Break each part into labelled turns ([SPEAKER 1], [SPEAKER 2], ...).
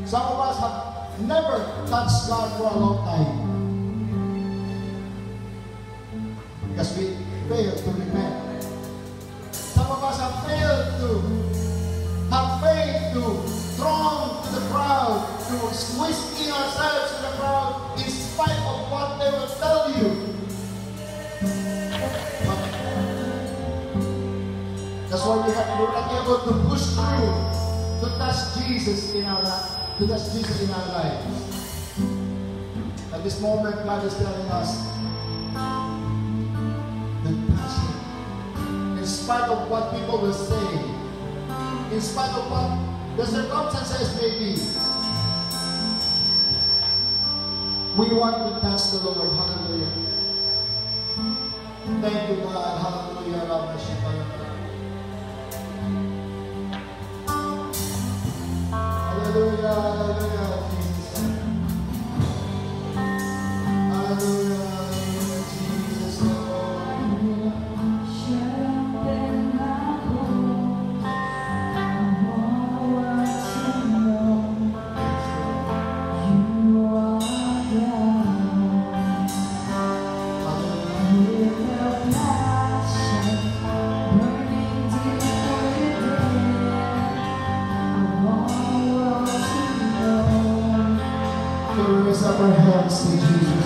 [SPEAKER 1] Some of us have never touched God for a long time because we failed to repent. Some of us have failed to have faith to throng to the crowd, to squeeze in ourselves to the crowd in spite of what they will tell you. That's why we're not able to push through to touch Jesus in our lives. At this moment, God is telling us to touch Him. In spite of what people will say, in spite of what the circumstances may be, we want to touch the Lord. Hallelujah. Thank you, God. Hallelujah. Hallelujah, hallelujah, Jesus. Hallelujah, hallelujah, Jesus, Lord. Shut in my bones. I want to know you are God. Hallelujah. With a passion burning deep within. Raise up our hands to Jesus.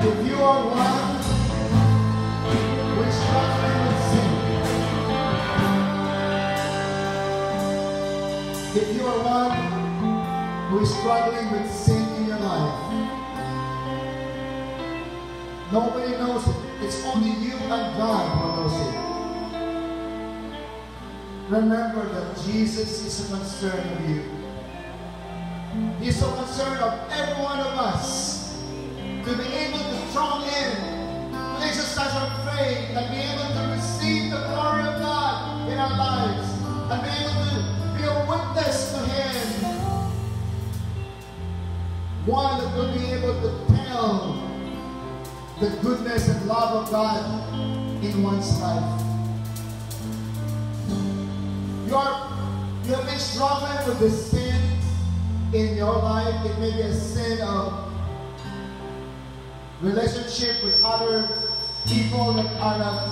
[SPEAKER 1] If you are one who is struggling with sin, if you are one who is struggling with sin in your life, nobody knows it. It's only you and God who knows it. Remember that Jesus is so concerned of you. He's so concerned of every one of us to be able to draw in, to exercise our faith, and be able to receive the glory of God in our lives, and be able to be a witness to Him. One that will be able to tell the goodness and love of God in one's life. You have been struggling with the sin in your life. It may be a sin of relationship with other people that are not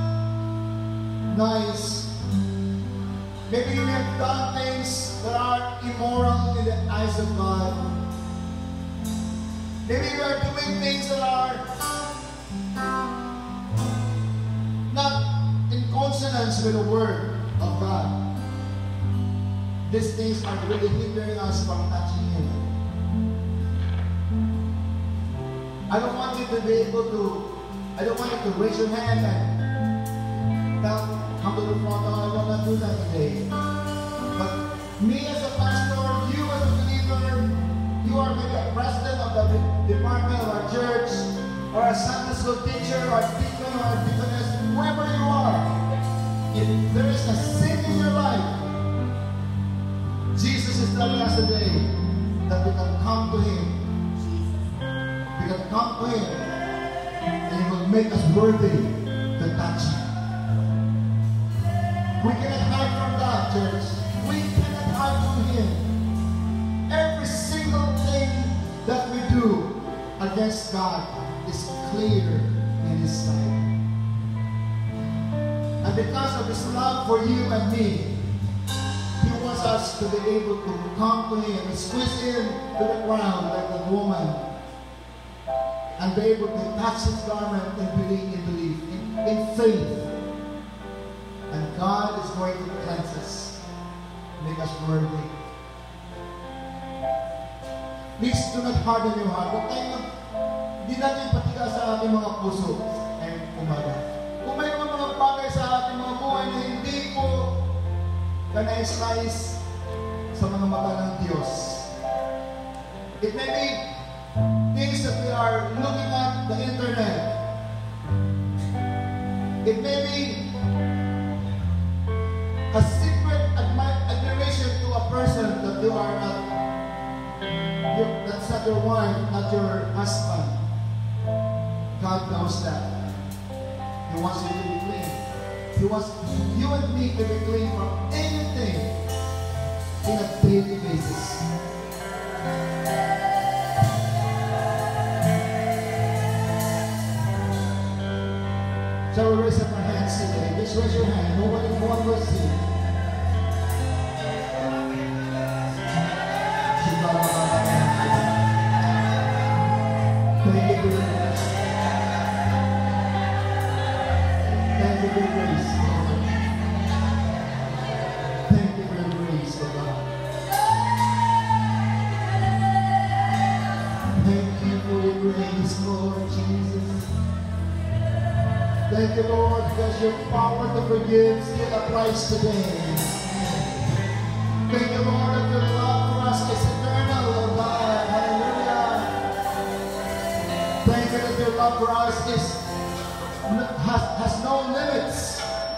[SPEAKER 1] nice. Maybe you have done things that are immoral in the eyes of God. Maybe you are doing things that are not in consonance with the Word of God. These things are really hindering us from touching Him. I don't want you to raise your hand and come to the front. I will not do that today. But me as a pastor, you as a believer, you are maybe a president of the department of our church, or a Sunday school teacher, or a deacon, or a deaconess, whoever you are. If there is a sin in your life, Jesus is telling us today that we can come to Him. We can come to Him, and He will make us worthy to touch Him. We cannot hide from God, church. We cannot hide from Him. Every single thing that we do against God is clear in His sight. And because of His love for you and me, He wants us to be able to come to Him and squeeze Him to the ground like the woman, and be able to touch His garment and believe in faith. And God is going to cleanse us, make us worthy. Please do not harden your heart. Hindi natin patigas sa ating mga puso ngayong umaga. Kung may mga bagay sa ating mga buhay na hindi po kanais-nais sa mga mata ng Diyos. It may be things that we are looking at the internet. It may be a secret admiration to a person that you are not, that's not your wife, not your husband. God knows that. He wants you to be clean. He wants you and me to be clean from anything in a daily basis. So we raise up our hands today. Just raise your hand. Nobody will see. Thank you very much. Thank you for your grace, Lord. Thank you for your grace, God. Thank you for your grace, Lord Jesus. Thank you, Lord, because your power to forgive still applies today. Thank you, Lord, that your love for us is eternal, oh God. Hallelujah. Thank you that your love for us has no limits.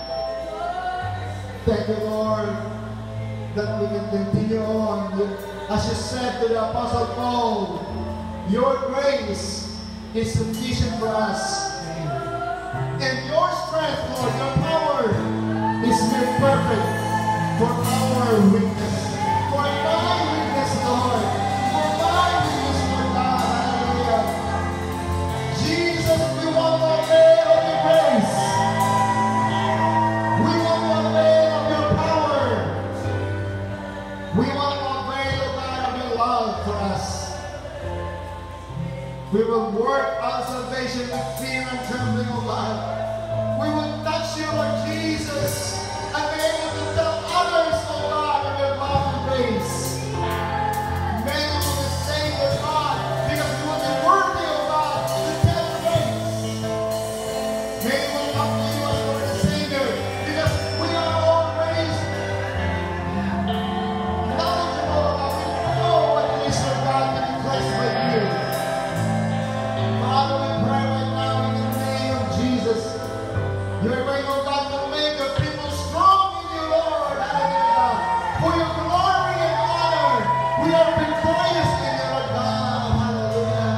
[SPEAKER 1] Thank you, Lord, that we can continue on. As you said to the Apostle Paul, your grace is sufficient for us. And your strength, Lord, your power is made perfect for our weakness. For my weakness, Lord. For my weakness, Lord God. Hallelujah. Jesus, we want to avail of your grace. We want to avail of your power. We want to avail, God, of your love for us. We will work our salvation with fear and trembling, O God. We will touch you, Lord Jesus, and be able to tell others, O God, of your love and grace. Many will be saved, O God, because we will be worthy, O God, to tell grace. Many will come to you as Lord and Savior, because we are all raised knowledgeable, and we know what it is, O God, to be blessed by you. Father, we pray right now in the name of Jesus. You're going, oh God, to make your people strong in you, Lord. Hallelujah. For your glory and honor, we are victorious in you, Lord God. Hallelujah.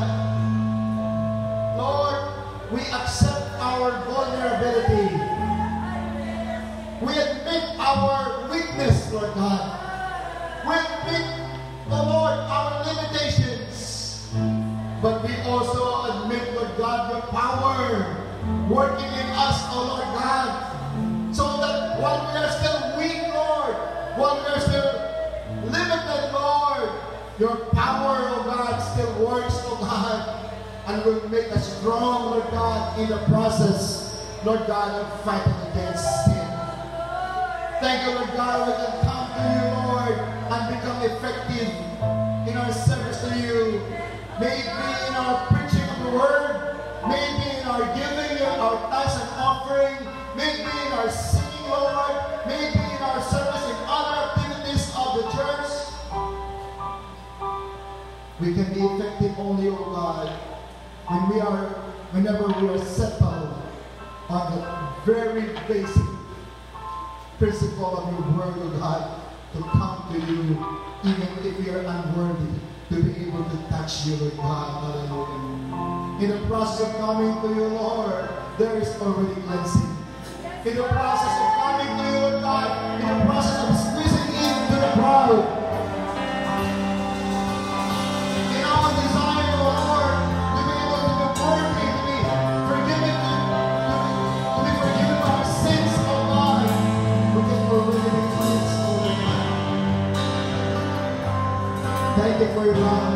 [SPEAKER 1] Lord, we accept our vulnerability. We admit our weakness, Lord God. We admit, oh Lord, our limitations. But we also admit, Lord God, your power working in us, oh Lord God, so that while we are still weak, Lord, while we are still limited, Lord, your power, oh God, still works, oh God, and will make us strong, Lord God, in the process, Lord God, of fighting against sin. Thank you, Lord God, we can come to you, Lord, and become effective in our service to you. May it be in our preaching of the word, may it be in our giving, our tithes and offering, may it be in our singing, Lord, may it be in our service in other activities of the church. We can be effective only, O God, whenever we are settled on the very basic principle of your word, O God, to come to you, even if we are unworthy, to be able to touch you, Lord God. Hallelujah. In the process of coming to you, Lord, there is already cleansing. In the process of coming to you, Lord God, in the process of squeezing into the crowd, in our desire, Lord, to be able to be worthy, to be forgiven, to be forgiven of our sins, oh God, we can already be cleansed, oh God. Thank you for your love.